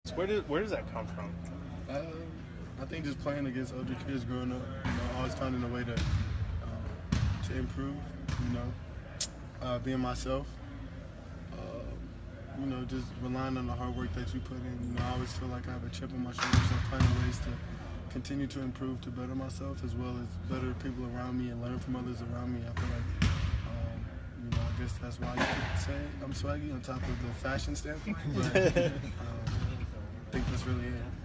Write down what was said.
Where does that come from? I think just playing against older kids growing up, always finding a way to improve, being myself, just relying on the hard work that you put in. I always feel like I have a chip on my shoulder, so finding ways to continue to improve, to better myself, as well as better people around me and learn from others around me. I feel like, I guess that's why you could say I'm swaggy on top of the fashion standpoint, but I think that's really it.